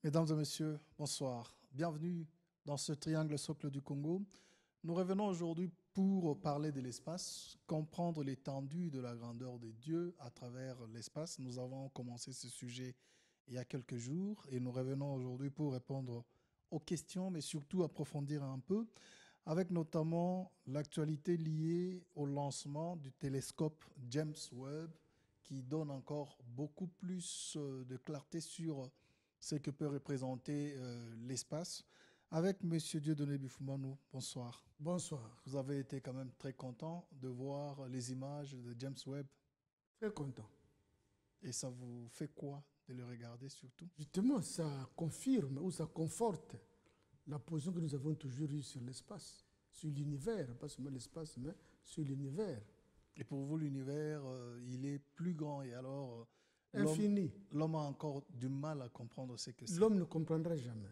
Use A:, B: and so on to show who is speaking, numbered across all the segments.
A: Mesdames et messieurs, bonsoir. Bienvenue dans ce triangle socle du Congo. Nous revenons aujourd'hui pour parler de l'espace, comprendre l'étendue de la grandeur de Dieu à travers l'espace. Nous avons commencé ce sujet il y a quelques jours et nous revenons aujourd'hui pour répondre aux questions, mais surtout approfondir un peu, avec notamment l'actualité liée au lancement du télescope James Webb, qui donne encore beaucoup plus de clarté sur ce que peut représenter l'espace. Avec M. Dieudonné Bifoumanou, bonsoir.
B: Bonsoir.
A: Vous avez été quand même très content de voir les images de James Webb.
B: Très content.
A: Et ça vous fait quoi de le regarder surtout?
B: Justement, ça confirme ou ça conforte la position que nous avons toujours eue sur l'espace, sur l'univers, pas seulement l'espace, mais sur l'univers.
A: Et pour vous, l'univers, il est plus grand et alors
B: infini.
A: L'homme a encore du mal à comprendre ce que c'est.
B: L'homme ne comprendra jamais.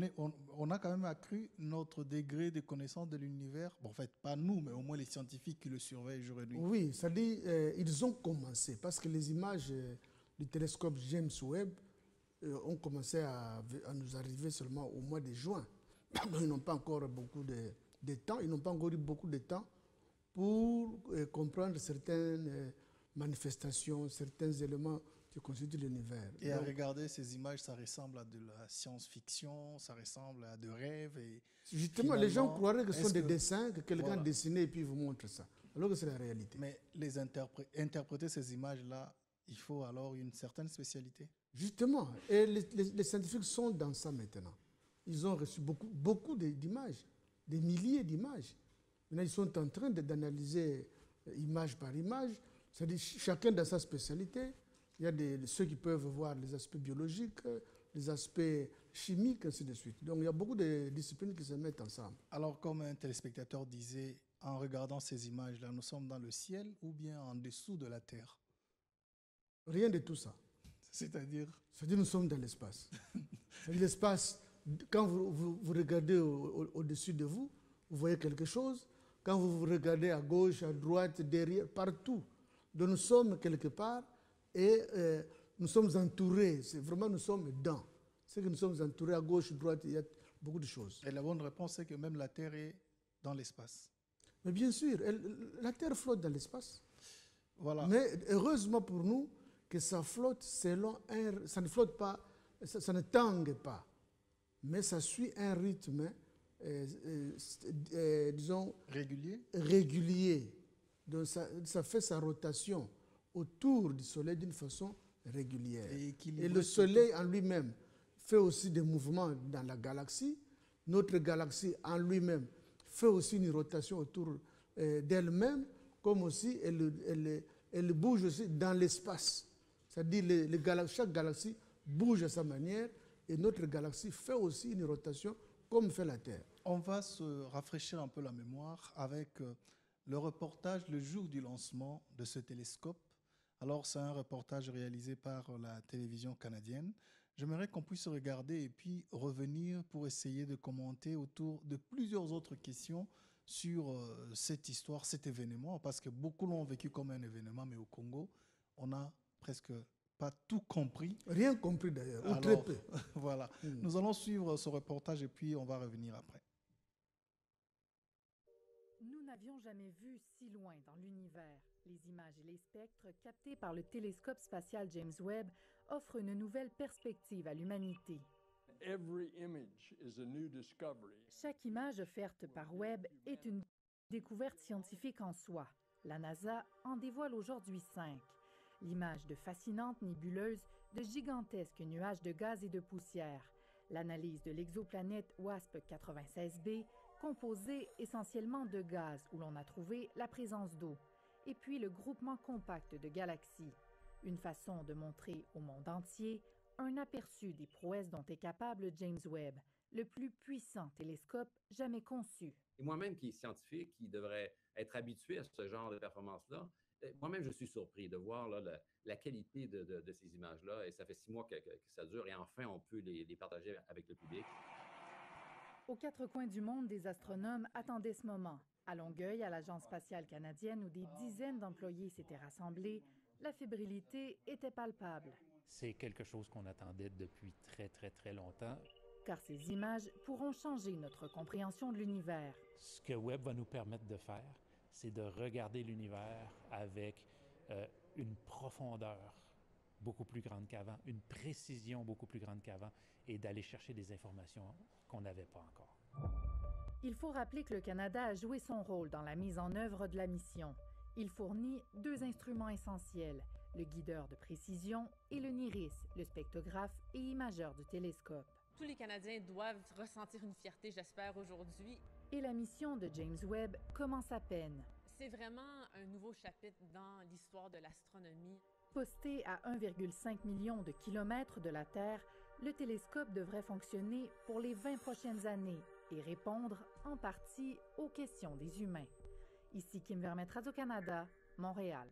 A: On a quand même accru notre degré de connaissance de l'univers. Bon, en fait, pas nous, mais au moins les scientifiques qui le surveillent jour et nuit.
B: Oui, c'est-à-dire ils ont commencé, parce que les images du télescope James Webb ont commencé à nous arriver seulement au mois de juin. Donc, ils n'ont pas encore beaucoup de temps, ils n'ont pas encore eu beaucoup de temps pour comprendre certaines manifestations, certains éléments qui constituent l'univers.
A: Et à regarder ces images, ça ressemble à de la science-fiction, ça ressemble à de rêves. Et
B: justement, les gens croiraient que ce sont des dessins, que quelqu'un a dessiné et puis vous montre ça, alors que c'est la réalité.
A: Mais interpréter ces images-là, il faut alors une certaine spécialité.
B: Justement, et les scientifiques sont dans ça maintenant. Ils ont reçu beaucoup d'images, des milliers d'images. Maintenant, ils sont en train d'analyser image par image, c'est-à-dire chacun dans sa spécialité. Il y a ceux qui peuvent voir les aspects biologiques, les aspects chimiques, ainsi de suite. Donc il y a beaucoup de disciplines qui se mettent ensemble.
A: Alors, comme un téléspectateur disait, en regardant ces images-là, nous sommes dans le ciel ou bien en dessous de la Terre?
B: Rien de tout ça.
A: C'est-à-dire?
B: C'est-à-dire nous sommes dans l'espace. C'est-à-dire l'espace, quand vous regardez au-dessus de vous, vous voyez quelque chose. Quand vous regardez à gauche, à droite, derrière, partout. Donc nous sommes quelque part et nous sommes entourés. C'est vraiment, nous sommes dans. C'est que nous sommes entourés à gauche, à droite, il y a beaucoup de choses.
A: Et la bonne réponse, c'est que même la Terre est dans l'espace.
B: Mais bien sûr, la Terre flotte dans l'espace.
A: Voilà.
B: Mais heureusement pour nous, que ça flotte selon ça ne flotte pas, ça ne tangue pas. Mais ça suit un rythme, disons, régulier. Donc ça fait sa rotation autour du Soleil d'une façon régulière. Et le Soleil en lui-même fait aussi des mouvements dans la galaxie. Notre galaxie en lui-même fait aussi une rotation autour d'elle-même, comme aussi elle bouge aussi dans l'espace. C'est-à-dire chaque galaxie bouge à sa manière et notre galaxie fait aussi une rotation comme fait la Terre.
A: On va se rafraîchir un peu la mémoire avec le reportage le jour du lancement de ce télescope. Alors, c'est un reportage réalisé par la télévision canadienne. J'aimerais qu'on puisse regarder et puis revenir pour essayer de commenter autour de plusieurs autres questions sur cette histoire, cet événement, parce que beaucoup l'ont vécu comme un événement, mais au Congo, on n'a presque pas tout compris.
B: Rien compris d'ailleurs, ou très peu.
A: Voilà. Nous allons suivre ce reportage et puis on va revenir après.
C: Nous n'avions jamais vu si loin dans l'univers. Les images et les spectres captés par le télescope spatial James Webb offrent une nouvelle perspective à l'humanité. Chaque image offerte par Webb est une découverte scientifique en soi. La NASA en dévoile aujourd'hui 5. L'image de fascinantes nébuleuses, de gigantesques nuages de gaz et de poussière. L'analyse de l'exoplanète WASP-96b, composée essentiellement de gaz où l'on a trouvé la présence d'eau. Et puis le groupement compact de galaxies. Une façon de montrer au monde entier un aperçu des prouesses dont est capable James Webb, le plus puissant télescope jamais conçu.
D: Et moi-même qui est scientifique, qui devrait être habitué à ce genre de performance-là, moi-même, je suis surpris de voir là, la qualité de ces images-là. Et ça fait 6 mois que ça dure et enfin, on peut les partager avec le public.
C: Aux 4 coins du monde, des astronomes attendaient ce moment. À Longueuil, à l'Agence spatiale canadienne, où des dizaines d'employés s'étaient rassemblés, la fébrilité était palpable.
E: c'est quelque chose qu'on attendait depuis très, très, très longtemps.
C: Car ces images pourront changer notre compréhension de l'univers.
E: Ce que Webb va nous permettre de faire, c'est de regarder l'univers avec une profondeur beaucoup plus grande qu'avant, une précision beaucoup plus grande qu'avant, et d'aller chercher des informations qu'on n'avait pas encore.
C: Il faut rappeler que le Canada a joué son rôle dans la mise en œuvre de la mission. Il fournit 2 instruments essentiels, le guideur de précision et le NIRIS, le spectrographe et imageur du télescope.
F: Tous les Canadiens doivent ressentir une fierté, j'espère, aujourd'hui.
C: Et la mission de James Webb commence à peine.
F: C'est vraiment un nouveau chapitre dans l'histoire de l'astronomie.
C: Posté à 1,5 million de kilomètres de la Terre, le télescope devrait fonctionner pour les 20 prochaines années et répondre en partie aux questions des humains. Ici Kim Vermette, Radio-Canada, Montréal.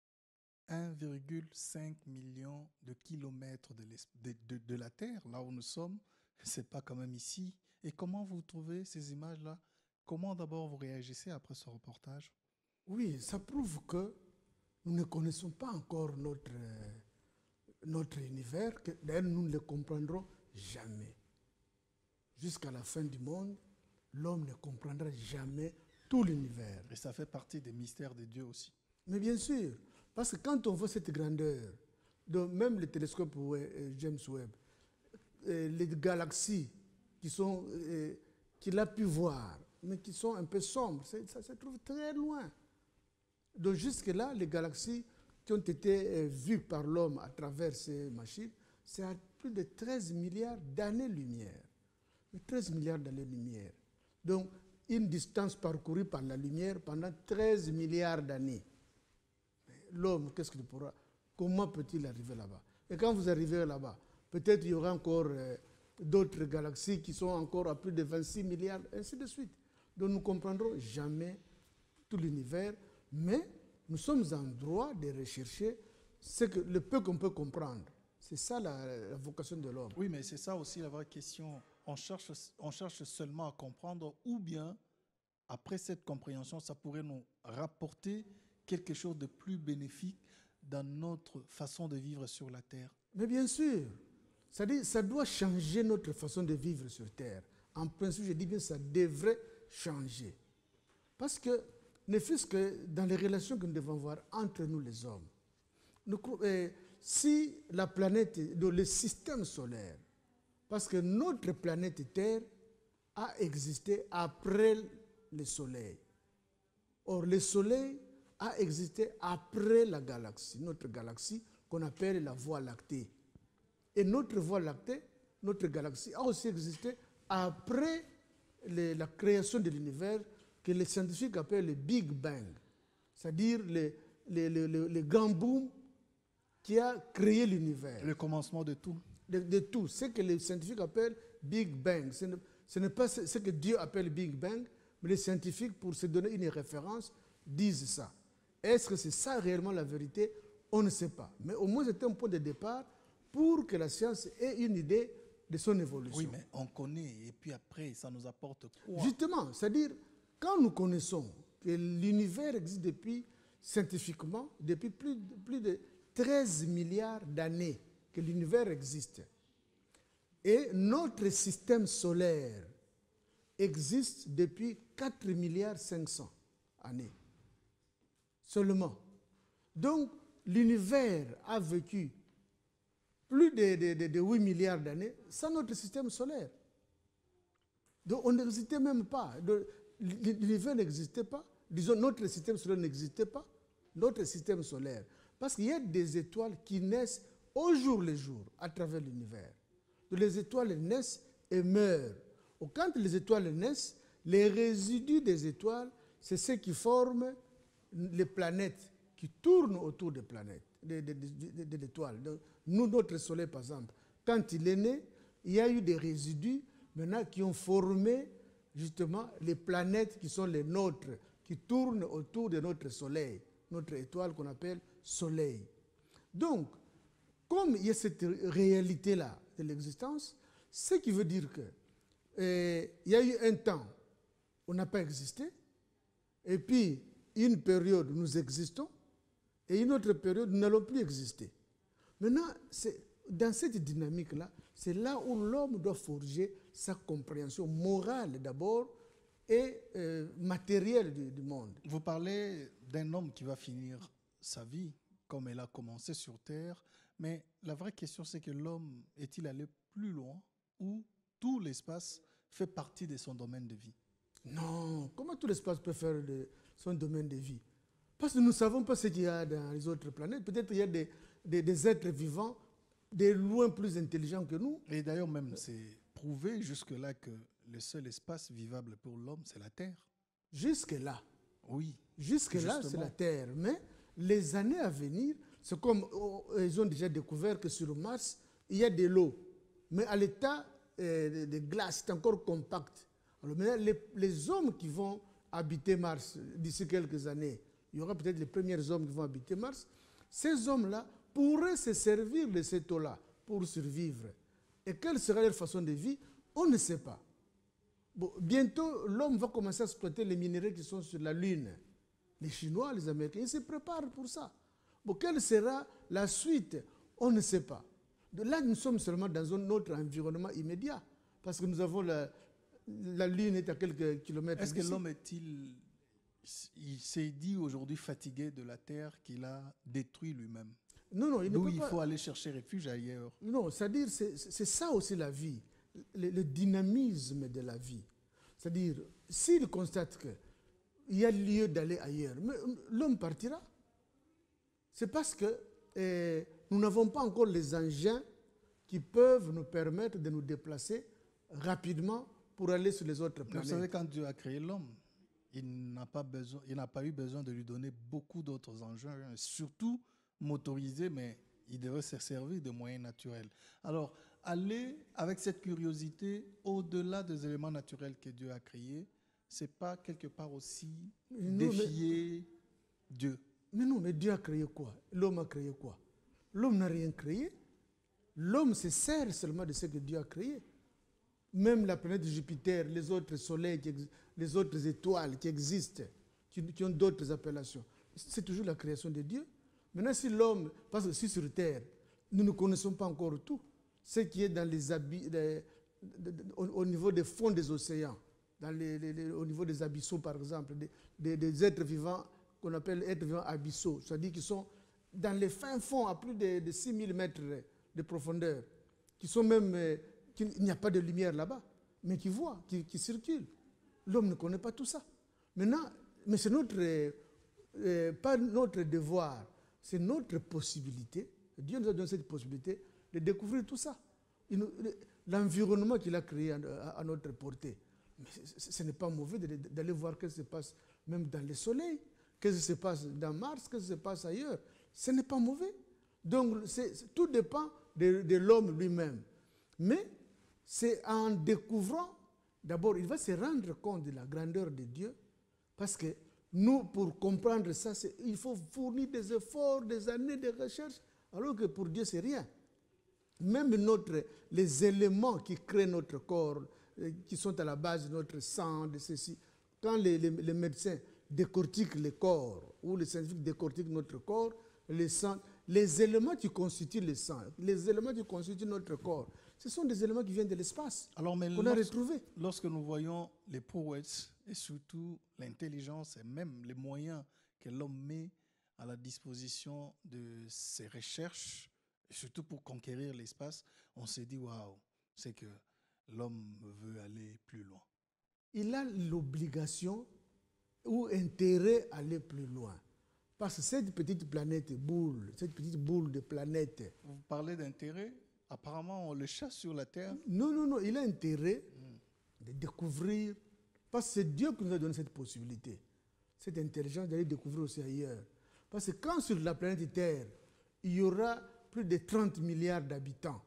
A: 1,5 million de kilomètres de la Terre, là où nous sommes, c'est pas quand même ici. Et comment vous trouvez ces images-là? Comment d'abord vous réagissez après ce reportage?
B: Oui, ça prouve que nous ne connaissons pas encore notre univers, que d'ailleurs nous ne le comprendrons jamais. Jusqu'à la fin du monde, l'homme ne comprendra jamais tout l'univers.
A: Et ça fait partie des mystères de Dieu aussi.
B: Mais bien sûr, parce que quand on voit cette grandeur, même le télescope James Webb, les galaxies qu'il a pu voir, mais qui sont un peu sombres, ça se trouve très loin. Donc jusque-là, les galaxies qui ont été vues par l'homme à travers ces machines, c'est à plus de 13 milliards d'années-lumière. 13 milliards d'années-lumière. Donc, une distance parcourue par la lumière pendant 13 milliards d'années. L'homme, qu'est-ce qu'il pourra? Comment peut-il arriver là-bas? Et quand vous arrivez là-bas, peut-être il y aura encore d'autres galaxies qui sont encore à plus de 26 milliards, ainsi de suite. Donc, nous ne comprendrons jamais tout l'univers, mais nous sommes en droit de rechercher le peu qu'on peut comprendre. C'est ça la vocation de l'homme.
A: Oui, mais c'est ça aussi la vraie question. On cherche seulement à comprendre, ou bien, après cette compréhension, ça pourrait nous rapporter quelque chose de plus bénéfique dans notre façon de vivre sur la Terre.
B: Mais bien sûr, c'est-à-dire ça doit changer notre façon de vivre sur Terre. En principe, je dis bien ça devrait changer. Parce que, ne fût-ce que dans les relations que nous devons avoir entre nous les hommes, si la planète, le système solaire, parce que notre planète Terre a existé après le Soleil. Or, le Soleil a existé après la galaxie, notre galaxie qu'on appelle la Voie lactée. Et notre Voie lactée, notre galaxie, a aussi existé après la création de l'univers que les scientifiques appellent le Big Bang, c'est-à-dire le grand boom qui a créé l'univers.
A: Le commencement de tout.
B: De tout. Ce que les scientifiques appellent Big Bang. Ce n'est pas ce que Dieu appelle Big Bang, mais les scientifiques, pour se donner une référence, disent ça. Est-ce que c'est ça réellement la vérité? On ne sait pas. Mais au moins, c'est un point de départ pour que la science ait une idée de son évolution.
A: Oui, mais on connaît, et puis après, ça nous apporte quoi?
B: Justement, c'est-à-dire, quand nous connaissons que l'univers existe scientifiquement, depuis plus de 13 milliards d'années que l'univers existe, et notre système solaire existe depuis 4 milliards 500 années seulement. Donc, l'univers a vécu plus de 8 milliards d'années sans notre système solaire. Donc, on n'existait même pas. L'univers n'existait pas. Disons, notre système solaire n'existait pas. Notre système solaire. Parce qu'il y a des étoiles qui naissent au jour le jour à travers l'univers. Donc, les étoiles naissent et meurent. Quand les étoiles naissent, les résidus des étoiles, c'est ce qui forment les planètes qui tournent autour des planètes, de l'étoile. Nous, notre Soleil, par exemple, quand il est né, il y a eu des résidus maintenant qui ont formé justement les planètes qui sont les nôtres, qui tournent autour de notre Soleil, notre étoile qu'on appelle Soleil. Donc, comme il y a cette réalité-là de l'existence, ce qui veut dire que il y a eu un temps où on n'a pas existé, et puis une période où nous existons, et une autre période où nous n'allons plus exister. Maintenant, dans cette dynamique-là, c'est là où l'homme doit forger sa compréhension morale d'abord et matérielle du monde.
A: Vous parlez d'un homme qui va finir sa vie comme elle a commencé sur Terre, mais la vraie question c'est que l'homme est-il allé plus loin ou tout l'espace fait partie de son domaine de vie?
B: Non, comment tout l'espace peut faire de son domaine de vie? Parce que nous ne savons pas ce qu'il y a dans les autres planètes. Peut-être qu'il y a des êtres vivants, des loin plus intelligents que nous.
A: Et d'ailleurs même, c'est prouvé jusque-là que le seul espace vivable pour l'homme, c'est la Terre.
B: Jusque-là.
A: Oui.
B: Jusque-là, c'est la Terre. Mais les années à venir, c'est comme ils ont déjà découvert que sur Mars, il y a de l'eau. Mais à l'état de glace, c'est encore compact. Alors maintenant, les hommes qui vont habiter Mars d'ici quelques années, il y aura peut-être les premiers hommes qui vont habiter Mars, ces hommes-là pourraient se servir de cette eau-là pour survivre. Et quelle sera leur façon de vie? On ne sait pas. Bon, bientôt, l'homme va commencer à exploiter les minéraux qui sont sur la Lune. Les Chinois, les Américains, ils se préparent pour ça. Bon, quelle sera la suite? On ne sait pas. De là, nous sommes seulement dans un autre environnement immédiat. Parce que nous avons la Lune est à quelques kilomètres.
A: Est-ce que l'homme il s'est dit aujourd'hui fatigué de la Terre qu'il a détruit lui-même?
B: Non, non,
A: il faut aller chercher refuge ailleurs.
B: Non, c'est-à-dire, c'est ça aussi la vie, le dynamisme de la vie. C'est-à-dire, s'il constate qu'il y a lieu d'aller ailleurs, mais l'homme partira. C'est parce que nous n'avons pas encore les engins qui peuvent nous permettre de nous déplacer rapidement pour aller sur les autres planètes.
A: Vous savez, quand Dieu a créé l'homme, il n'a pas eu besoin de lui donner beaucoup d'autres engins, surtout motorisés, mais il devait se servir de moyens naturels. Alors, aller avec cette curiosité au-delà des éléments naturels que Dieu a créés, c'est pas quelque part aussi défier Dieu?
B: Mais non, mais Dieu a créé quoi? L'homme a créé quoi? L'homme n'a rien créé. L'homme se sert seulement de ce que Dieu a créé. Même la planète Jupiter, les autres soleils, les autres étoiles qui existent, qui ont d'autres appellations, c'est toujours la création de Dieu. Maintenant, si l'homme, parce que si sur Terre, nous ne connaissons pas encore tout, ce qui est dans les au niveau des fonds des océans, au niveau des abyssaux, par exemple, des êtres vivants qu'on appelle êtres vivants abyssaux, c'est-à-dire qui sont dans les fins fonds à plus de 6000 mètres de profondeur, qui sont même... il n'y a pas de lumière là-bas, mais qui voient, qui circulent. L'homme ne connaît pas tout ça. Maintenant, mais c'est pas notre devoir, c'est notre possibilité. Dieu nous a donné cette possibilité de découvrir tout ça. L'environnement qu'il a créé à notre portée. Mais ce n'est pas mauvais d'aller voir ce qui se passe même dans le soleil, ce qui se passe dans Mars, ce qui se passe ailleurs. Ce n'est pas mauvais. Donc, tout dépend de l'homme lui-même. Mais c'est en découvrant, d'abord, il va se rendre compte de la grandeur de Dieu, parce que nous, pour comprendre ça, il faut fournir des efforts, des années de recherche, alors que pour Dieu, c'est rien. Même les éléments qui créent notre corps, qui sont à la base de notre sang, de ceci, quand les médecins décortiquent le corps, ou les scientifiques décortiquent notre corps, le sang, les éléments qui constituent le sang, les éléments qui constituent notre corps, ce sont des éléments qui viennent de l'espace qu'on a retrouvés.
A: Lorsque nous voyons les prouesses et surtout l'intelligence et même les moyens que l'homme met à la disposition de ses recherches, et surtout pour conquérir l'espace, on s'est dit, waouh, c'est que l'homme veut aller plus loin.
B: Il a l'obligation ou intérêt à aller plus loin. Parce que cette petite planète boule, cette petite boule de planète...
A: Vous parlez d'intérêt? Apparemment, on le chasse sur la Terre.
B: Non, non, non. Il a intérêt de découvrir, parce que c'est Dieu qui nous a donné cette possibilité, cette intelligence d'aller découvrir aussi ailleurs. Parce que quand sur la planète Terre, il y aura plus de 30 milliards d'habitants,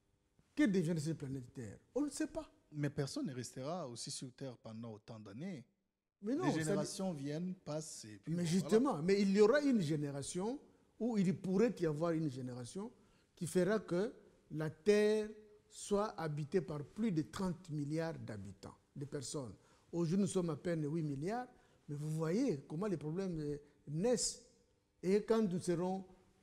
B: que deviendra cette planète Terre? On ne sait pas.
A: Mais personne ne restera aussi sur Terre pendant autant d'années.
B: Mais non,
A: les générations viennent, passent. Et puis
B: mais justement, voilà. Mais il y aura une génération, ou il pourrait y avoir une génération, qui fera que la Terre soit habitée par plus de 30 milliards d'habitants, de personnes. Aujourd'hui, nous sommes à peine 8 milliards, mais vous voyez comment les problèmes naissent. Et quand nous serons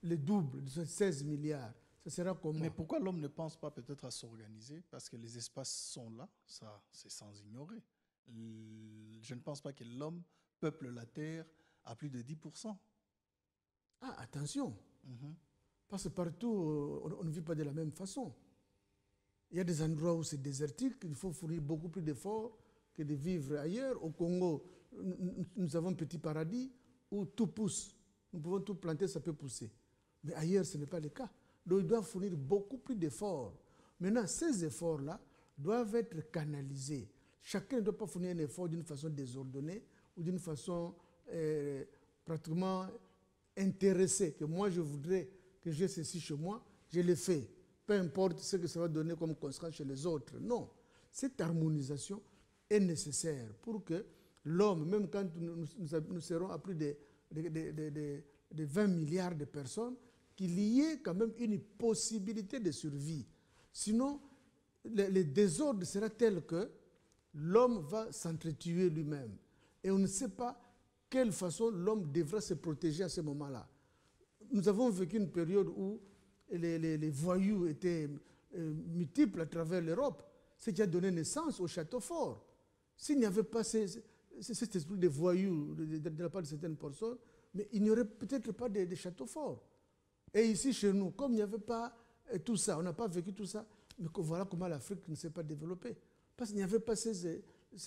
B: le double, de 16 milliards. Ça sera comment?
A: Mais pourquoi l'homme ne pense pas peut-être à s'organiser? Parce que les espaces sont là, ça c'est sans ignorer. Je ne pense pas que l'homme peuple la Terre à plus de 10%.
B: Ah, attention. Parce que partout, on ne vit pas de la même façon. Il y a des endroits où c'est désertique, il faut fournir beaucoup plus d'efforts que de vivre ailleurs. Au Congo, nous avons un petit paradis où tout pousse. Nous pouvons tout planter, ça peut pousser. Mais ailleurs, ce n'est pas le cas. Donc, il doit fournir beaucoup plus d'efforts. Maintenant, ces efforts-là doivent être canalisés. Chacun ne doit pas fournir un effort d'une façon désordonnée ou d'une façon pratiquement intéressée. Que moi, je voudrais que j'ai ceci chez moi, je le fais. Peu importe ce que ça va donner comme conséquence chez les autres. Non. Cette harmonisation est nécessaire pour que l'homme, même quand nous serons à plus de 20 milliards de personnes, qu'il y ait quand même une possibilité de survie. Sinon, le désordre sera tel que l'homme va s'entretuer lui-même. Et on ne sait pas quelle façon l'homme devra se protéger à ce moment-là. Nous avons vécu une période où les voyous étaient multiples à travers l'Europe, ce qui a donné naissance au château fort. S'il n'y avait pas cet esprit de voyous de la part de certaines personnes, mais il n'y aurait peut-être pas de château fort. Et ici, chez nous, comme il n'y avait pas tout ça, on n'a pas vécu tout ça, mais voilà comment l'Afrique ne s'est pas développée. Parce qu'il n'y avait pas ces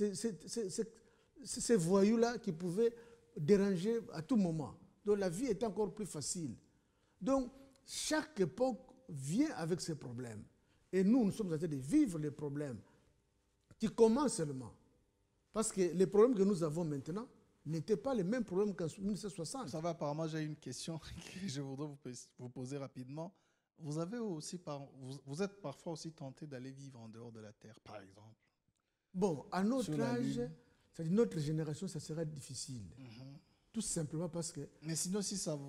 B: voyous-là qui pouvaient déranger à tout moment. Donc la vie est encore plus facile. Donc, chaque époque vient avec ses problèmes. Et nous sommes en train de vivre les problèmes qui commencent seulement. Parce que les problèmes que nous avons maintenant n'étaient pas les mêmes problèmes qu'en 1960.
A: Ça va, apparemment, j'ai une question que je voudrais vous poser rapidement. Vous êtes parfois aussi tenté d'aller vivre en dehors de la Terre, par exemple?
B: Bon, à notre âge, c'est-à-dire notre génération, ça sera difficile. Tout simplement parce que...
A: Mais sinon,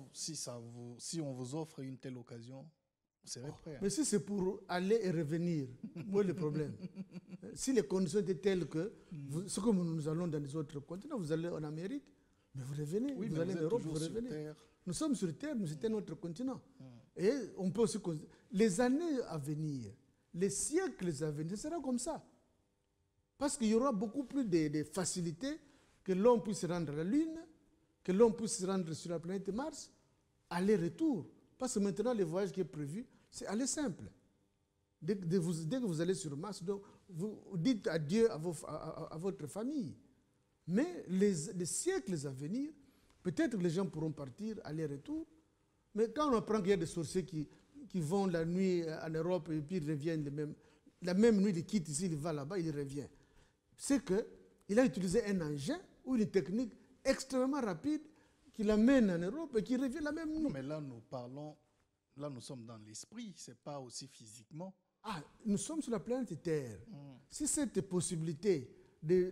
A: si on vous offre une telle occasion, vous serez prêt.
B: Mais si c'est pour aller et revenir, où est le problème? Si les conditions étaient telles que, ce que nous allons dans les autres continents, vous allez en Amérique, mais vous revenez.
A: Oui,
B: vous allez en Europe, vous revenez. Nous sommes sur Terre, mais c'était notre continent. Et on peut aussi... Les années à venir, les siècles à venir, ce sera comme ça. Parce qu'il y aura beaucoup plus de facilité que l'homme puisse se rendre à la Lune, que l'homme puisse se rendre sur la planète Mars, aller-retour. Parce que maintenant, le voyage qui est prévu, c'est aller simple. Dès que vous allez sur Mars, donc, vous dites adieu à votre famille. Mais les siècles à venir, peut-être que les gens pourront partir, aller-retour. Mais quand on apprend qu'il y a des sorciers qui vont la nuit en Europe et puis ils reviennent la même nuit, ils quittent ici, ils vont là-bas, ils reviennent. C'est qu'il a utilisé un engin ou une technique extrêmement rapide qui l'amène en Europe et qui revient la même nuit.
A: Non, mais là, nous sommes dans l'esprit, ce n'est pas aussi physiquement.
B: Ah, nous sommes sur la planète Terre. Si cette possibilité de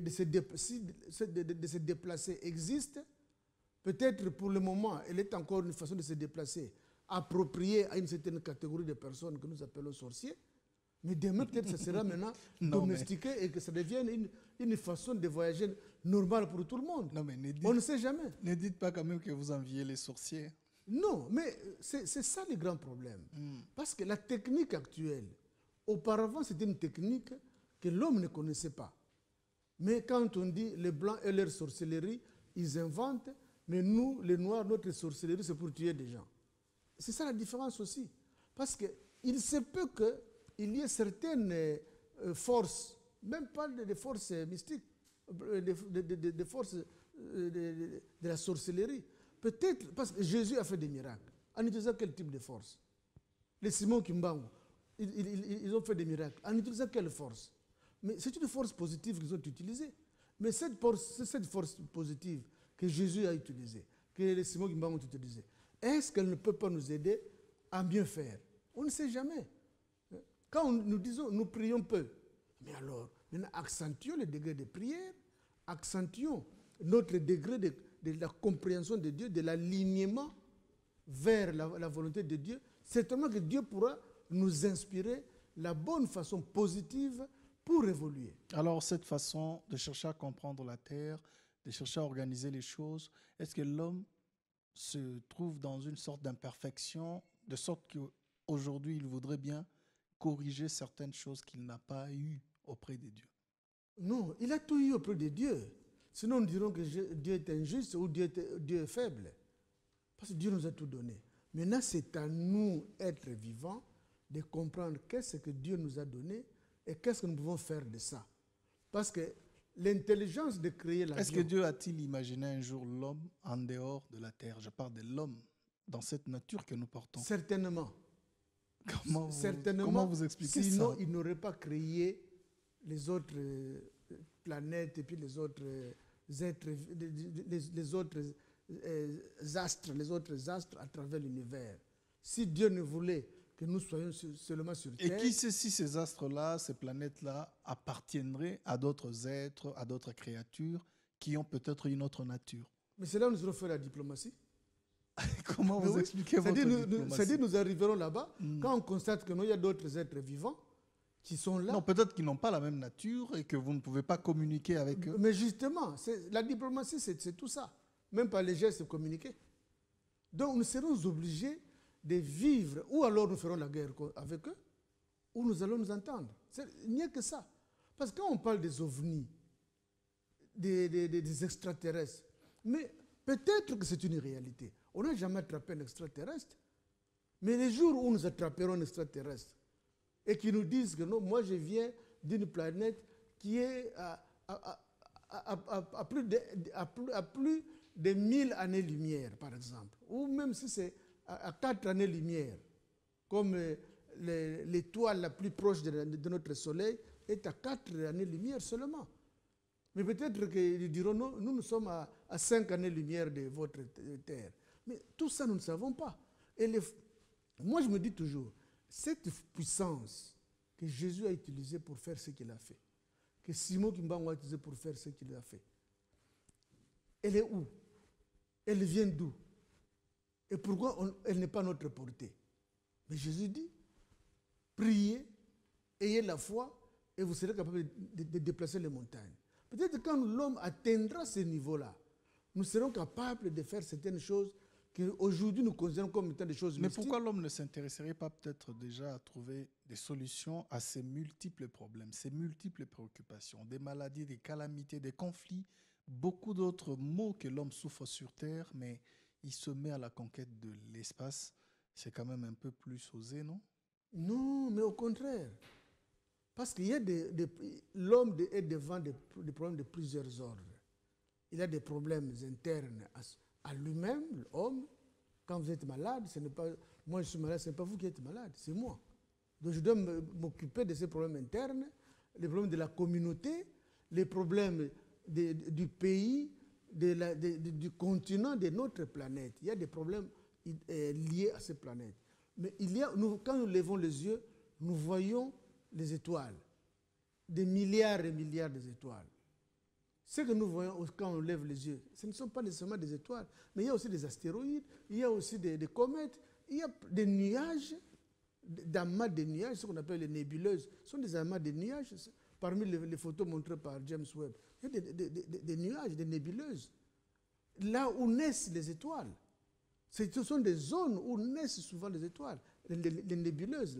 B: se déplacer existe, peut-être pour le moment, elle est encore une façon de se déplacer appropriée à une certaine catégorie de personnes que nous appelons sorciers. Mais demain, peut-être, ça sera maintenant domestiqué et que ça devienne une façon de voyager normale pour tout le monde.
A: Non, mais
B: on ne sait jamais.
A: Ne dites pas quand même que vous enviez les sorciers.
B: Non, mais c'est ça le grand problème. Parce que la technique actuelle, auparavant, c'était une technique que l'homme ne connaissait pas. Mais quand on dit les Blancs et leur sorcellerie, ils inventent, mais nous, les Noirs, notre sorcellerie, c'est pour tuer des gens. C'est ça la différence aussi. Parce qu'il se peut qu'il y ait certaines forces, même pas des forces mystiques, des forces de la sorcellerie. Peut-être, parce que Jésus a fait des miracles. En utilisant quel type de force? Les Simon Kimbangu, ils ont fait des miracles. En utilisant quelle force? Mais c'est une force positive qu'ils ont utilisée. Mais cette force positive que Jésus a utilisée, que les Simon Kimbangu ont utilisée, est-ce qu'elle ne peut pas nous aider à mieux faire? On ne sait jamais. Quand nous disons, nous prions peu, mais alors, maintenant, accentuons le degré de prière, accentuons notre degré de la compréhension de Dieu, de l'alignement vers la volonté de Dieu. Certainement que Dieu pourra nous inspirer la bonne façon positive pour évoluer.
A: Alors, cette façon de chercher à comprendre la terre, de chercher à organiser les choses, est-ce que l'homme se trouve dans une sorte d'imperfection, de sorte qu'aujourd'hui, il voudrait bien corriger certaines choses qu'il n'a pas eues auprès de Dieu.
B: Non, il a tout eu auprès de Dieu. Sinon, nous dirons que Dieu est injuste ou Dieu est faible. Parce que Dieu nous a tout donné. Maintenant, c'est à nous, êtres vivants, de comprendre qu'est-ce que Dieu nous a donné et qu'est-ce que nous pouvons faire de ça. Parce que l'intelligence de créer l'avion...
A: Est-ce que Dieu a-t-il imaginé un jour l'homme en dehors de la terre? Je parle de l'homme dans cette nature que nous portons.
B: Certainement.
A: Comment vous expliquez ça?
B: Sinon, il n'aurait pas créé les autres planètes et puis les autres êtres, les autres astres à travers l'univers. Si Dieu ne voulait que nous soyons seulement sur Terre...
A: Et qui sait si ces astres-là, ces planètes-là appartiendraient à d'autres êtres, à d'autres créatures qui ont peut-être une autre nature?
B: Mais c'est là où nous allons faire la diplomatie.
A: Comment vous expliquez votre diplomatie?
B: C'est-à-dire nous arriverons là-bas, quand on constate que non, il y a d'autres êtres vivants qui sont là.
A: Non, peut-être qu'ils n'ont pas la même nature et que vous ne pouvez pas communiquer avec eux.
B: Mais justement, la diplomatie, c'est tout ça. Même par les gestes communiqués. Donc nous serons obligés de vivre, ou alors nous ferons la guerre avec eux, ou nous allons nous entendre. Il n'y a que ça. Parce que quand on parle des ovnis, des extraterrestres, mais peut-être que c'est une réalité. On n'a jamais attrapé un extraterrestre. Mais les jours où nous attraperons un extraterrestre et qu'ils nous disent que non, moi je viens d'une planète qui est à plus de 1000 années-lumière, par exemple, ou même si c'est à 4 années-lumière, comme l'étoile la plus proche de notre Soleil est à 4 années-lumière seulement. Mais peut-être qu'ils diront, non, nous sommes à 5 années-lumière de votre Terre. Mais tout ça, nous ne savons pas. Et moi, je me dis toujours, cette puissance que Jésus a utilisée pour faire ce qu'il a fait, que Simon Kimbangu a utilisée pour faire ce qu'il a fait, elle est où? Elle vient d'où? Et pourquoi elle n'est pas à notre portée? Mais Jésus dit, priez, ayez la foi, et vous serez capable de déplacer les montagnes. Peut-être quand l'homme atteindra ce niveau-là, nous serons capables de faire certaines choses qu'aujourd'hui nous considérons comme étant des choses mystiques.
A: Mais pourquoi l'homme ne s'intéresserait pas peut-être déjà à trouver des solutions à ces multiples problèmes, ces multiples préoccupations, des maladies, des calamités, des conflits, beaucoup d'autres maux que l'homme souffre sur Terre, mais il se met à la conquête de l'espace. C'est quand même un peu plus osé, non?
B: Non, mais au contraire. Parce qu'il y a l'homme est devant des problèmes de plusieurs ordres. Il a des problèmes internes à lui-même, l'homme. Quand vous êtes malade, ce n'est pas moi je suis malade, ce n'est pas vous qui êtes malade, c'est moi. Donc je dois m'occuper de ces problèmes internes, les problèmes de la communauté, les problèmes du pays, du continent, de notre planète. Il y a des problèmes liés à ces planètes. Mais quand nous levons les yeux, nous voyons les étoiles, des milliards et milliards d'étoiles. Ce que nous voyons quand on lève les yeux, ce ne sont pas nécessairement des étoiles, mais il y a aussi des astéroïdes, il y a aussi des comètes, il y a des nuages, d'amas de nuages, ce qu'on appelle les nébuleuses. Ce sont des amas de nuages, parmi les photos montrées par James Webb. Il y a des nuages, des nébuleuses, là où naissent les étoiles. Ce sont des zones où naissent souvent les étoiles, les nébuleuses,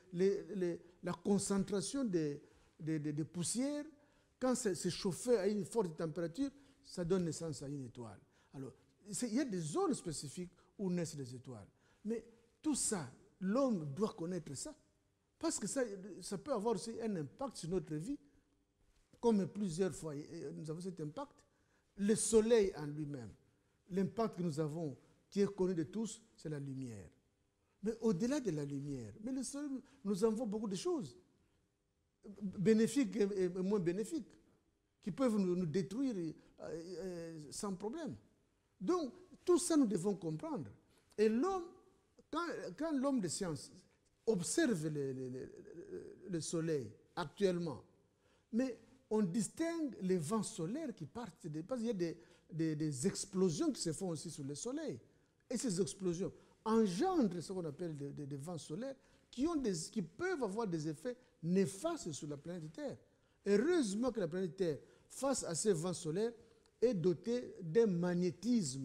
B: la concentration des poussières. Quand c'est chauffé à une forte température, ça donne naissance à une étoile. Alors, il y a des zones spécifiques où naissent les étoiles. Mais tout ça, l'homme doit connaître ça. Parce que ça peut avoir aussi un impact sur notre vie. Comme plusieurs fois, nous avons cet impact. Le soleil en lui-même, l'impact que nous avons, qui est connu de tous, c'est la lumière. Mais au-delà de la lumière, mais le soleil nous envoie beaucoup de choses, bénéfiques et moins bénéfiques, qui peuvent nous détruire sans problème. Donc, tout ça, nous devons comprendre. Et l'homme, quand l'homme de science observe le soleil actuellement, mais on distingue les vents solaires qui partent, parce qu'il y a des explosions qui se font aussi sur le soleil. Et ces explosions engendrent ce qu'on appelle des vents solaires qui peuvent avoir des effets néfastes sur la planète Terre. Heureusement que la planète Terre, face à ces vents solaires, est dotée d'un magnétisme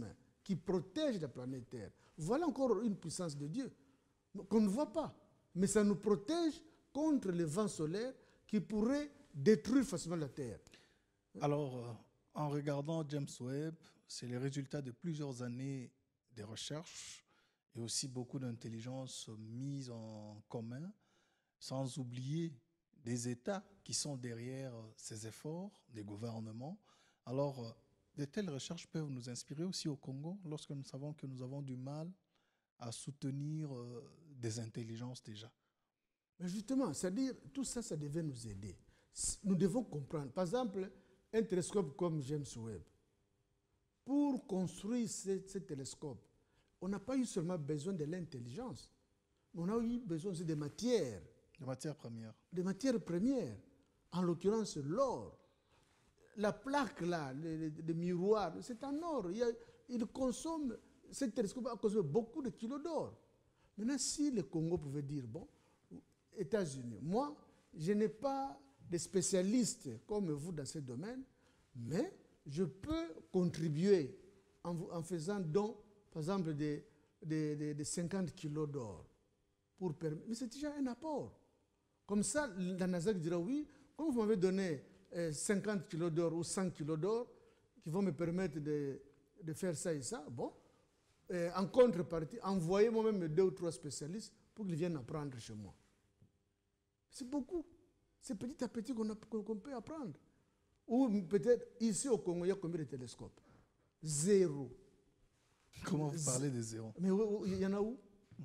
B: qui protège la planète Terre. Voilà encore une puissance de Dieu qu'on ne voit pas. Mais ça nous protège contre les vents solaires qui pourraient détruire facilement la Terre.
A: Alors, en regardant James Webb, c'est le résultat de plusieurs années de recherche et aussi beaucoup d'intelligence mise en commun, sans oublier des États qui sont derrière ces efforts, des gouvernements. Alors, de telles recherches peuvent nous inspirer aussi au Congo lorsque nous savons que nous avons du mal à soutenir des intelligences déjà.
B: Mais justement, c'est-à-dire, tout ça, ça devait nous aider. Nous devons comprendre. Par exemple, un télescope comme James Webb. Pour construire ce télescope, on n'a pas eu seulement besoin de l'intelligence, mais on a eu besoin aussi des matières.
A: Des matières premières.
B: Des matières premières. En l'occurrence, l'or. La plaque là, le miroir, c'est en or. Il consomme, ce télescope a consommé beaucoup de kilos d'or. Maintenant, si le Congo pouvait dire, bon, États-Unis, moi, je n'ai pas de spécialistes comme vous dans ce domaine, mais je peux contribuer en faisant don, par exemple, de 50 kilos d'or. Mais c'est déjà un apport. Comme ça, la NASA dira oui, comme vous m'avez donné 50 kilos d'or ou 100 kilos d'or qui vont me permettre de faire ça et ça, bon, en contrepartie, envoyez moi-même 2 ou 3 spécialistes pour qu'ils viennent apprendre chez moi. C'est beaucoup. C'est petit à petit qu'on peut apprendre. Ou peut-être ici au Congo, il y a combien de télescopes? 0.
A: Comment vous parlez de 0?
B: Mais il y en a où?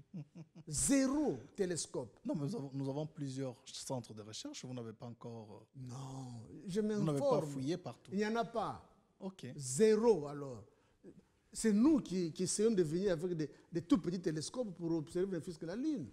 B: 0 télescope.
A: Non, mais nous avons plusieurs centres de recherche. Vous n'avez pas encore...
B: Non, je m'informe.
A: Vous n'avez pas fouillé partout.
B: Il n'y en a pas.
A: OK.
B: 0 alors. C'est nous qui essayons de venir avec des tout petits télescopes pour observer ne fût-ce que la Lune.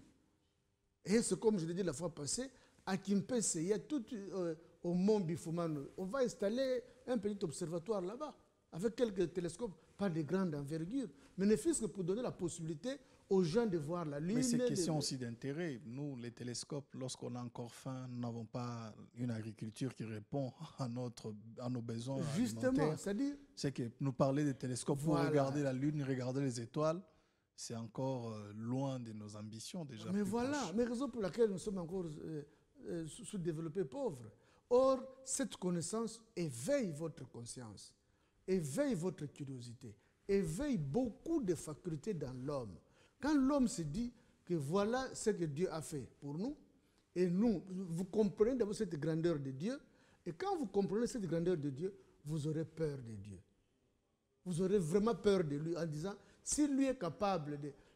B: Et c'est comme je l'ai dit la fois passée, à Kimpese, il y a tout au mont Bifumano. On va installer un petit observatoire là-bas, avec quelques télescopes, pas de grande envergure, mais ne fût-ce que pour donner la possibilité aux gens de voir la Lune.
A: Mais c'est question aussi d'intérêt. Nous, les télescopes, lorsqu'on a encore faim, nous n'avons pas une agriculture qui répond à nos besoins.
B: Justement, c'est-à-dire...
A: C'est que nous parler des télescopes pour regarder la Lune, regarder les étoiles, c'est encore loin de nos ambitions déjà.
B: Mais voilà, mais raison pour laquelle nous sommes encore sous-développés, pauvres. Or, cette connaissance éveille votre conscience, éveille votre curiosité, éveille beaucoup de facultés dans l'homme. Quand l'homme se dit que voilà ce que Dieu a fait pour nous, et nous, vous comprenez d'abord cette grandeur de Dieu, et quand vous comprenez cette grandeur de Dieu, vous aurez peur de Dieu. Vous aurez vraiment peur de lui en disant, s'il lui est capable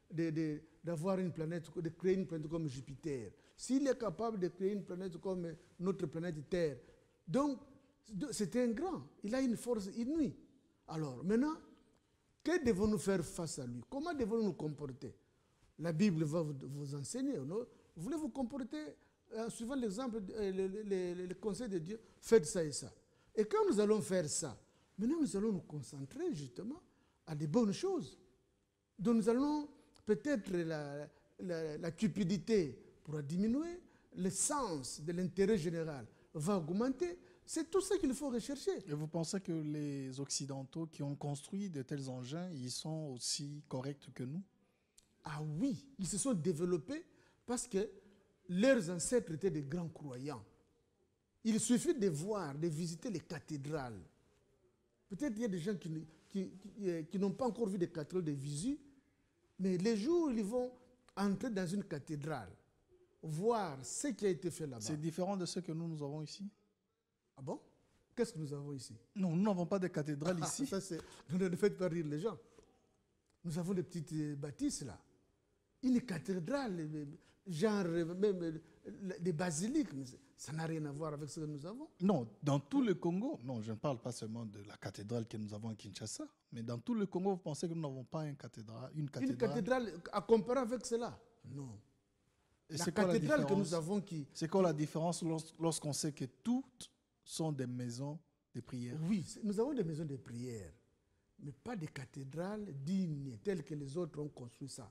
B: d'avoir une planète, de créer une planète comme Jupiter, s'il est capable de créer une planète comme notre planète Terre, donc c'est un grand, il a une force inouïe. Alors maintenant, que devons-nous faire face à lui? Comment devons-nous nous comporter? La Bible va vous enseigner. Non? Vous voulez vous comporter en suivant l'exemple, le conseil de Dieu, faites ça et ça. Et quand nous allons faire ça, maintenant nous allons nous concentrer justement à des bonnes choses. Donc nous allons peut-être la cupidité pourra diminuer, le sens de l'intérêt général va augmenter. C'est tout ça qu'il faut rechercher.
A: Et vous pensez que les Occidentaux qui ont construit de tels engins, ils sont aussi corrects que nous?
B: Ah oui, ils se sont développés parce que leurs ancêtres étaient des grands croyants. Il suffit de voir, de visiter les cathédrales. Peut-être il y a des gens qui n'ont pas encore vu des cathédrales de visu, mais les jours où ils vont entrer dans une cathédrale, voir ce qui a été fait là-bas.
A: C'est différent de ce que nous avons ici?
B: Ah bon? Qu'est-ce que nous avons ici?
A: Non, nous n'avons pas de cathédrale ici.
B: Ne faites pas rire les gens. Nous avons des petites bâtisses là. Une cathédrale, genre même des basiliques, mais ça n'a rien à voir avec ce que nous avons.
A: Non, dans tout le Congo, non, je ne parle pas seulement de la cathédrale que nous avons à Kinshasa, mais dans tout le Congo, vous pensez que nous n'avons pas une cathédrale?
B: Une cathédrale à comparer avec cela? Non.
A: Et
B: la cathédrale que nous avons qui...
A: C'est quoi la différence lorsqu'on sait que toutes sont des maisons de prière?
B: Oui, nous avons des maisons de prière, mais pas des cathédrales dignes, telles que les autres ont construit ça.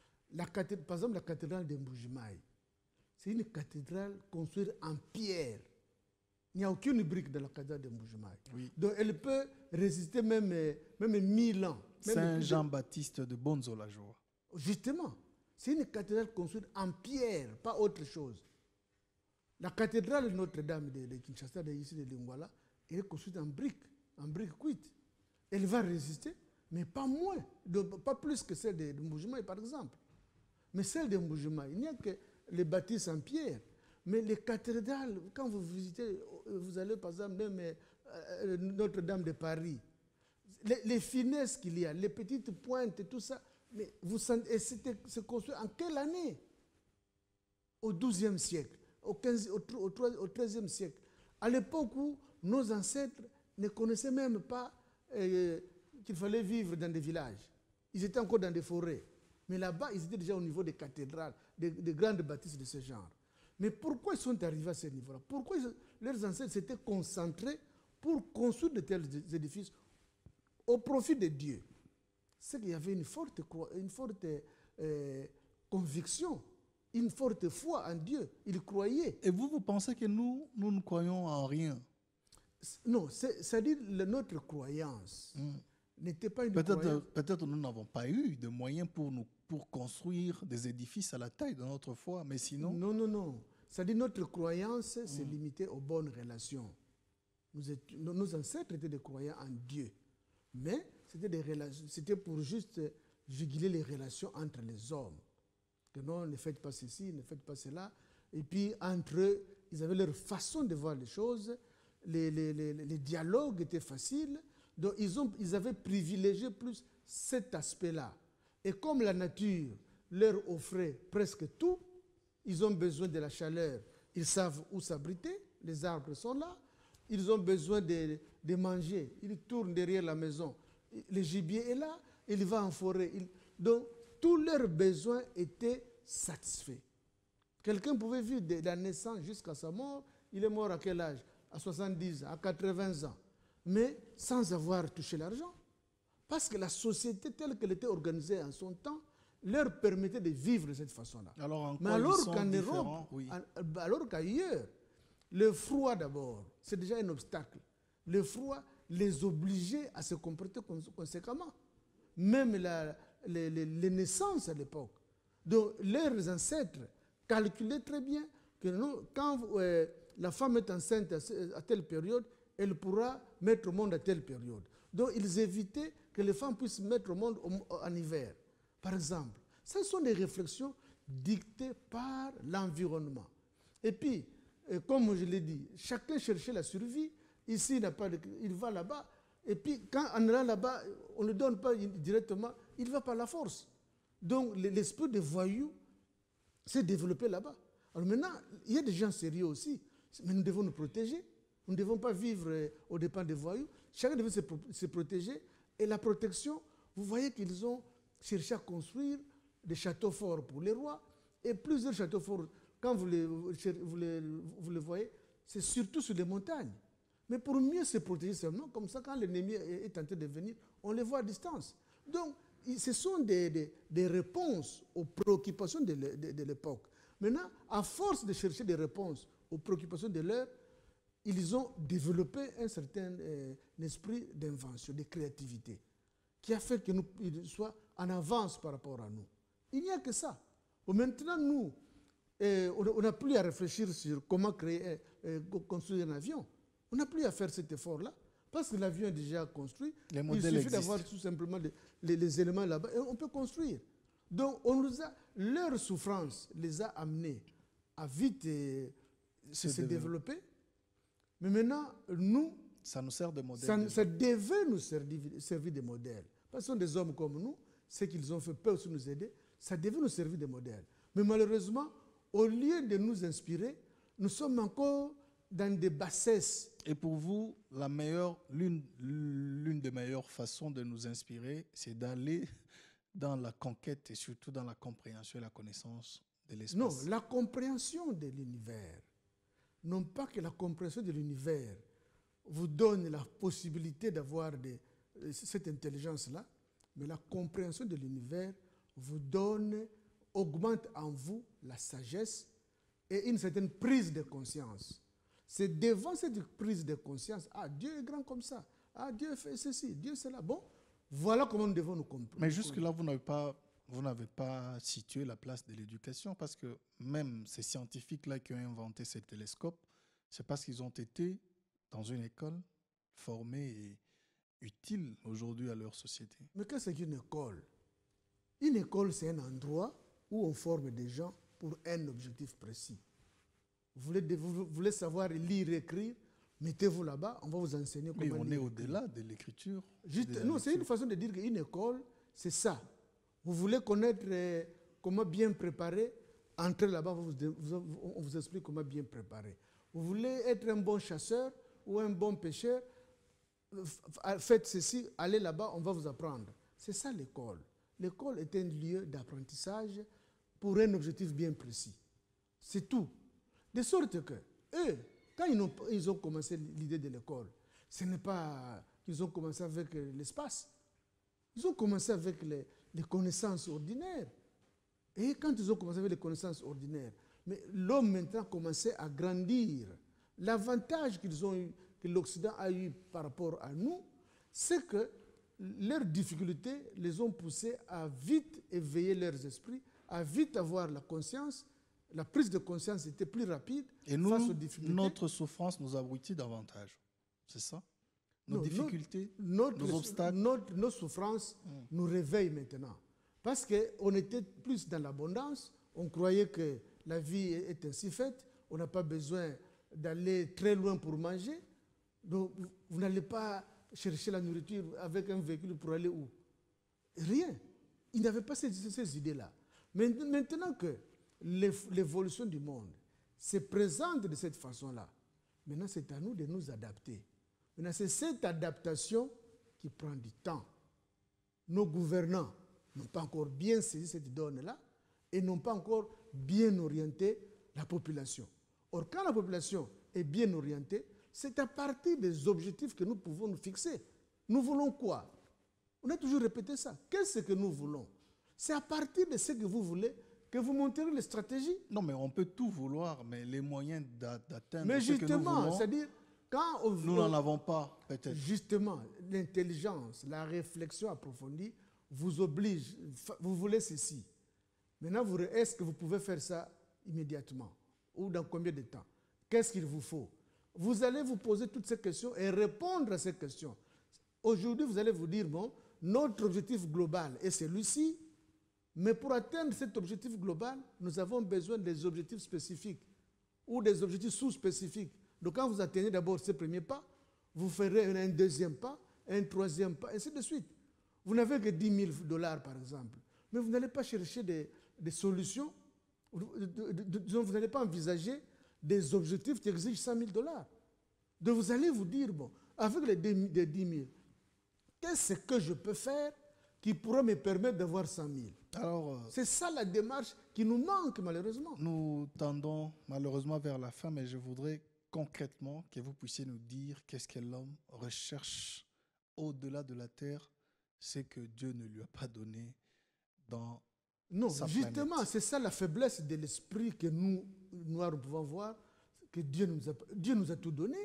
B: Par exemple, la cathédrale de Mbujimaï, c'est une cathédrale construite en pierre. Il n'y a aucune brique dans la cathédrale de Mbuji-Mayi.
A: Oui.
B: Donc elle peut résister même 1000 ans.
A: Saint Jean-Baptiste de Bonzo-la-Joie.
B: Justement, c'est une cathédrale construite en pierre, pas autre chose. La cathédrale Notre-Dame de Kinshasa, ici de Lingwala, elle est construite en briques cuites. Elle va résister, mais pas moins, pas plus que celle de Mbuji-Mayi, par exemple. Mais celle de Mbuji-Mayi, il n'y a que les bâtisses en pierre. Mais les cathédrales, quand vous visitez, vous allez par exemple même Notre-Dame de Paris, les finesses qu'il y a, les petites pointes et tout ça, mais c'est construit en quelle année? Au XIIe siècle, au XIIIe siècle. À l'époque où nos ancêtres ne connaissaient même pas qu'il fallait vivre dans des villages. Ils étaient encore dans des forêts. Mais là-bas, ils étaient déjà au niveau des cathédrales, des grandes bâtisses de ce genre. Mais pourquoi ils sont arrivés à ce niveau-là? Pourquoi leurs ancêtres s'étaient concentrés pour construire de tels édifices au profit de Dieu? C'est qu'il y avait une forte conviction, une forte foi en Dieu. Ils croyaient.
A: Et vous pensez que nous ne croyons en rien?
B: Non, c'est-à-dire notre croyance n'était pas une croyance.
A: Peut-être nous n'avons pas eu de moyens pour construire des édifices à la taille de notre foi, mais sinon...
B: Non. C'est-à-dire notre croyance s'est limitée aux bonnes relations. Nos ancêtres étaient des croyants en Dieu. Mais c'était pour juste juguler les relations entre les hommes. Que non, ne faites pas ceci, ne faites pas cela. Et puis, entre eux, ils avaient leur façon de voir les choses. Les dialogues étaient faciles. Donc, ils avaient privilégié plus cet aspect-là. Et comme la nature leur offrait presque tout, ils ont besoin de la chaleur. Ils savent où s'abriter. Les arbres sont là. Ils ont besoin de manger. Ils tournent derrière la maison. Le gibier est là. Il va en forêt. Donc, tous leurs besoins étaient satisfaits. Quelqu'un pouvait vivre de la naissance jusqu'à sa mort. Il est mort à quel âge? À 70 ans, à 80 ans. Mais sans avoir touché l'argent. Parce que la société telle qu'elle était organisée en son temps leur permettait de vivre de cette façon-là. Mais alors qu'en Europe, alors qu'ailleurs, le froid d'abord, c'est déjà un obstacle. Le froid les obligeait à se comporter conséquemment. Même les naissances à l'époque. Donc leurs ancêtres calculaient très bien que quand la femme est enceinte à telle période, elle pourra mettre au monde à telle période. Donc ils évitaient que les femmes puissent mettre au monde en hiver. Par exemple, ce sont des réflexions dictées par l'environnement. Et puis, comme je l'ai dit, chacun cherchait la survie. Ici, il va là-bas. Et puis, quand on est là-bas, on ne le donne pas directement, il va par la force. Donc, l'esprit de voyou s'est développé là-bas. Alors maintenant, il y a des gens sérieux aussi, mais nous devons nous protéger. Nous ne devons pas vivre aux dépens des voyous. Chacun devait se protéger. Et la protection, vous voyez qu'ils ont cherché à construire des châteaux forts pour les rois. Et plusieurs châteaux forts, quand vous les voyez, c'est surtout sur les montagnes. Mais pour mieux se protéger seulement, comme ça, quand l'ennemi est tenté de venir, on les voit à distance. Donc, ce sont des réponses aux préoccupations de l'époque. Maintenant, à force de chercher des réponses aux préoccupations de l'heure, ils ont développé un certain esprit d'invention, de créativité, qui a fait qu'ils soient en avance par rapport à nous. Il n'y a que ça. Maintenant, nous, on n'a plus à réfléchir sur comment construire un avion. On n'a plus à faire cet effort-là, parce que l'avion est déjà construit. Il suffit d'avoir tout simplement les éléments là-bas et on peut construire. Donc, leur souffrance les a amenés à vite se développer. Mais maintenant, nous,
A: ça nous sert de modèle.
B: Ça devait nous servir de modèle. Parce que ce sont des hommes comme nous, ce qu'ils ont fait peut aussi nous aider, ça devait nous servir de modèle. Mais malheureusement, au lieu de nous inspirer, nous sommes encore dans des bassesses.
A: Et pour vous, l'une des meilleures façons de nous inspirer, c'est d'aller dans la conquête et surtout dans la compréhension et la connaissance de l'espace.
B: Non, la compréhension de l'univers. Non pas que la compréhension de l'univers vous donne la possibilité d'avoir cette intelligence-là, mais la compréhension de l'univers vous augmente en vous la sagesse et une certaine prise de conscience. C'est devant cette prise de conscience, ah, Dieu est grand comme ça, ah, Dieu fait ceci, Dieu c'est là. Bon, voilà comment nous devons nous comprendre.
A: Mais jusque-là, vous n'avez pas situé la place de l'éducation, parce que même ces scientifiques-là qui ont inventé ces télescopes, c'est parce qu'ils ont été dans une école formés et utiles aujourd'hui à leur société.
B: Mais qu'est-ce qu'une école? Une école, c'est un endroit où on forme des gens pour un objectif précis. Vous voulez savoir lire, écrire, mettez-vous là-bas, on va vous enseigner comment lire.
A: Mais on est au-delà de l'écriture.
B: Non, c'est une façon de dire qu'une école, c'est ça. Vous voulez connaître comment bien préparer, entrez là-bas, on vous explique comment bien préparer. Vous voulez être un bon chasseur ou un bon pêcheur, faites ceci, allez là-bas, on va vous apprendre. C'est ça l'école. L'école est un lieu d'apprentissage pour un objectif bien précis. C'est tout. De sorte que, eux, quand ils ont commencé l'idée de l'école, ce n'est pas qu'ils ont commencé avec l'espace. Ils ont commencé avec les connaissances ordinaires. Et quand ils ont commencé avec les connaissances ordinaires, mais l'homme maintenant commençait à grandir. L'avantage que l'Occident a eu par rapport à nous, c'est que leurs difficultés les ont poussés à vite éveiller leurs esprits, à vite avoir la conscience. La prise de conscience était plus rapide face aux difficultés.
A: Notre souffrance nous abrutit davantage. C'est ça? Nos difficultés, nos obstacles.
B: Nos souffrances nous réveillent maintenant. Parce qu'on était plus dans l'abondance, on croyait que la vie est ainsi faite, on n'a pas besoin d'aller très loin pour manger. Donc, vous n'allez pas chercher la nourriture avec un véhicule pour aller où? Rien. Ils n'avaient pas ces idées-là. Mais maintenant que l'évolution du monde se présente de cette façon-là, maintenant c'est à nous de nous adapter. Maintenant c'est cette adaptation qui prend du temps. Nos gouvernants n'ont pas encore bien saisi cette donne-là et n'ont pas encore bien orienté la population. Or, quand la population est bien orientée, c'est à partir des objectifs que nous pouvons nous fixer. Nous voulons quoi? On a toujours répété ça. Qu'est-ce que nous voulons? C'est à partir de ce que vous voulez que vous monterez les stratégies.
A: Non, mais on peut tout vouloir, mais les moyens d'atteindre
B: mais
A: ce que nous voulons,
B: c'est-à-dire, quand
A: nous n'en avons pas, peut-être.
B: Justement, l'intelligence, la réflexion approfondie vous oblige. Vous voulez ceci. Maintenant, est-ce que vous pouvez faire ça immédiatement? Ou dans combien de temps? Qu'est-ce qu'il vous faut? Vous allez vous poser toutes ces questions et répondre à ces questions. Aujourd'hui, vous allez vous dire, bon, notre objectif global est celui-ci, mais pour atteindre cet objectif global, nous avons besoin des objectifs spécifiques ou des objectifs sous-spécifiques. Donc quand vous atteignez d'abord ce premier pas, vous ferez un deuxième pas, un troisième pas, ainsi de suite. Vous n'avez que $10,000 par exemple, mais vous n'allez pas chercher des solutions, vous n'allez pas envisager des objectifs qui exigent $100,000. Donc vous allez vous dire, bon, avec les 10 000, qu'est-ce que je peux faire qui pourra me permettre d'avoir 100 000? Alors, c'est ça la démarche qui nous manque malheureusement.
A: Nous tendons malheureusement vers la fin, mais je voudrais concrètement que vous puissiez nous dire qu'est-ce que l'homme recherche au-delà de la terre, c'est que Dieu ne lui a pas donné dans sa planète.
B: Justement, c'est ça la faiblesse de l'esprit que nous pouvons voir, que Dieu nous a tout donné.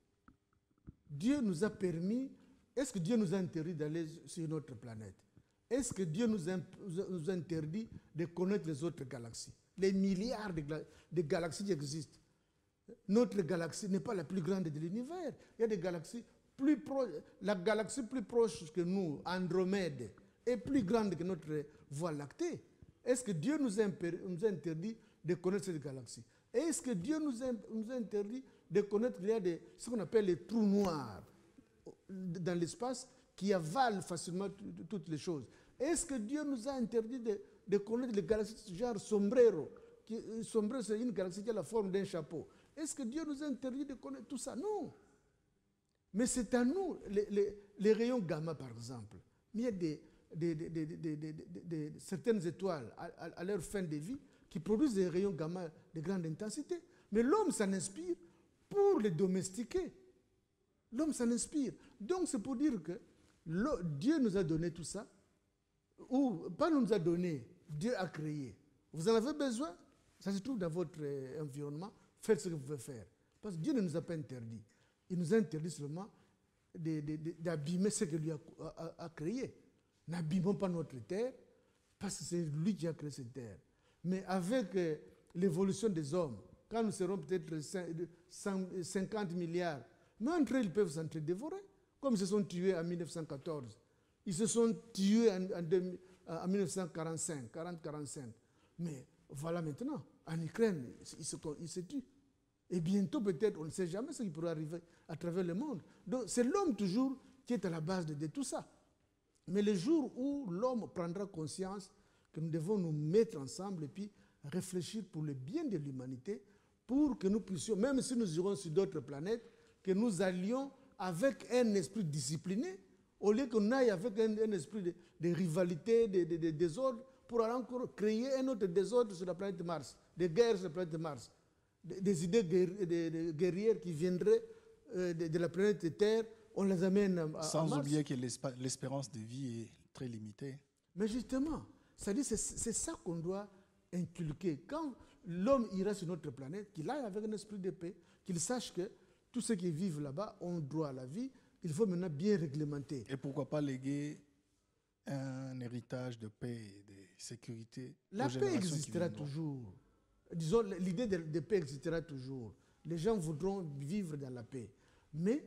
B: Dieu nous a permis. Est-ce que Dieu nous a interdit d'aller sur notre planète? Est-ce que Dieu nous a interdit de connaître les autres galaxies? Les milliards de galaxies qui existent. Notre galaxie n'est pas la plus grande de l'univers. Il y a des galaxies plus proches. La galaxie plus proche que nous, Andromède, est plus grande que notre Voie lactée. Est-ce que Dieu nous a interdit de connaître cette galaxie? Est-ce que Dieu nous a interdit de connaître qu'il y a ce qu'on appelle les trous noirs dans l'espace qui avalent facilement toutes les choses? Est-ce que Dieu nous a interdit de connaître les galaxies genre Sombrero? Sombrero, c'est une galaxie qui a la forme d'un chapeau. Est-ce que Dieu nous a interdit de connaître tout ça? Non. Mais c'est à nous, les rayons gamma par exemple. Il y a certaines étoiles à leur fin de vie qui produisent des rayons gamma de grande intensité. Mais l'homme s'en inspire pour les domestiquer. L'homme s'en inspire. Donc c'est pour dire que Dieu nous a donné tout ça, ou pas nous a donné, Dieu a créé. Vous en avez besoin, ça se trouve dans votre environnement, faites ce que vous pouvez faire. Parce que Dieu ne nous a pas interdit. Il nous a interdit seulement d'abîmer ce que lui a créé. N'abîmons pas notre terre, parce que c'est lui qui a créé cette terre. Mais avec l'évolution des hommes, quand nous serons peut-être 50 milliards, mais entre eux, ils peuvent s'entre-dévorer, comme ils se sont tués en 1914. Ils se sont tués en 1945, 40-45. Mais voilà maintenant, en Ukraine, ils se tuent. Et bientôt, peut-être, on ne sait jamais ce qui pourrait arriver à travers le monde. Donc, c'est l'homme toujours qui est à la base de tout ça. Mais le jour où l'homme prendra conscience que nous devons nous mettre ensemble et puis réfléchir pour le bien de l'humanité, pour que nous puissions, même si nous irons sur d'autres planètes, que nous allions avec un esprit discipliné, au lieu qu'on aille avec un esprit de rivalité, de désordre, pour encore créer un autre désordre sur la planète Mars, des guerres sur la planète Mars, des idées guerrières qui viendraient de la planète Terre, on les amène à Mars.
A: Sans oublier que l'espérance de vie est très limitée.
B: Mais justement, c'est ça qu'on doit inculquer. Quand l'homme ira sur notre planète, qu'il aille avec un esprit de paix, qu'il sache que tous ceux qui vivent là-bas ont droit à la vie, il faut maintenant bien réglementer.
A: Et pourquoi pas léguer un héritage de paix et de sécurité?
B: La paix existera toujours. Disons, l'idée de paix existera toujours. Les gens voudront vivre dans la paix. Mais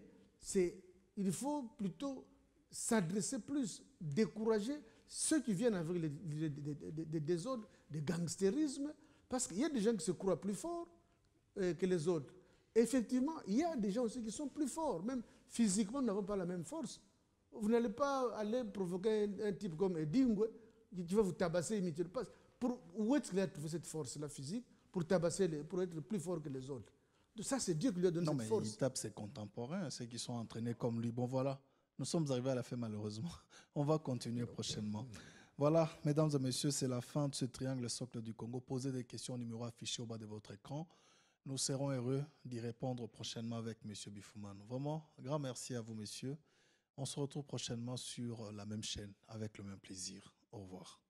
B: il faut plutôt s'adresser plus, décourager ceux qui viennent avec des désordres, des gangstérismes, parce qu'il y a des gens qui se croient plus forts que les autres. Effectivement, il y a des gens aussi qui sont plus forts, même physiquement, nous n'avons pas la même force. Vous n'allez pas aller provoquer un type comme Edingwe qui va vous tabasser immédiatement. Où est-ce qu'il a trouvé cette force-là physique pour tabasser, pour être plus fort que les autres? Ça, c'est Dieu qui lui a donné cette force. Non, mais
A: il tape ses contemporains, ceux qui sont entraînés comme lui. Bon, voilà, nous sommes arrivés à la fin, malheureusement. On va continuer prochainement. Voilà, mesdames et messieurs, c'est la fin de ce triangle socle du Congo. Posez des questions au numéro affiché au bas de votre écran. Nous serons heureux d'y répondre prochainement avec M. Bifumano. Vraiment, grand merci à vous, messieurs. On se retrouve prochainement sur la même chaîne avec le même plaisir. Au revoir.